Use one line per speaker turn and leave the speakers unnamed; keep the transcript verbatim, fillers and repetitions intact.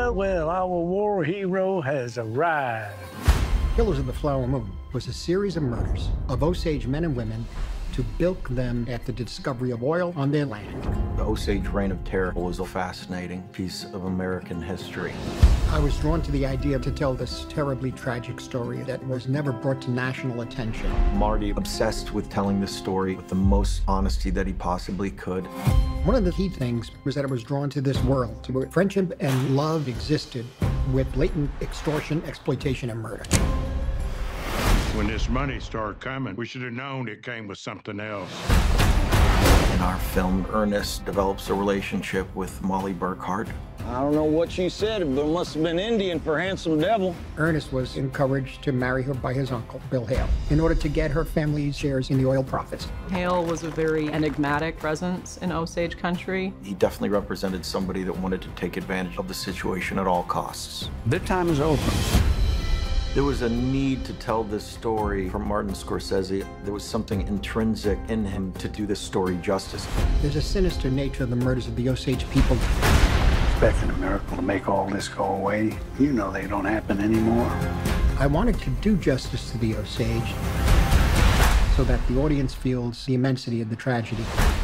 Well, well, our war hero has arrived.
Killers of the Flower Moon was a series of murders of Osage men and women to bilk them after the discovery of oil on their land.
The Osage Reign of Terror was a fascinating piece of American history.
I was drawn to the idea to tell this terribly tragic story that was never brought to national attention.
Marty obsessed with telling this story with the most honesty that he possibly could.
One of the key things was that I was drawn to this world where friendship and love existed with blatant extortion, exploitation, and murder.
When this money started coming, we should have known it came with something else.
In our film, Ernest develops a relationship with Molly Burkhart.
I don't know what she said, but it must have been Indian for handsome devil.
Ernest was encouraged to marry her by his uncle, Bill Hale, in order to get her family's shares in the oil profits.
Hale was a very enigmatic presence in Osage country.
He definitely represented somebody that wanted to take advantage of the situation at all costs.
The time is over.
There was a need to tell this story from Martin Scorsese. There was something intrinsic in him to do this story justice.
There's a sinister nature of the murders of the Osage people.
Expecting a miracle to make all this go away. You know they don't happen anymore.
I wanted to do justice to the Osage so that the audience feels the immensity of the tragedy.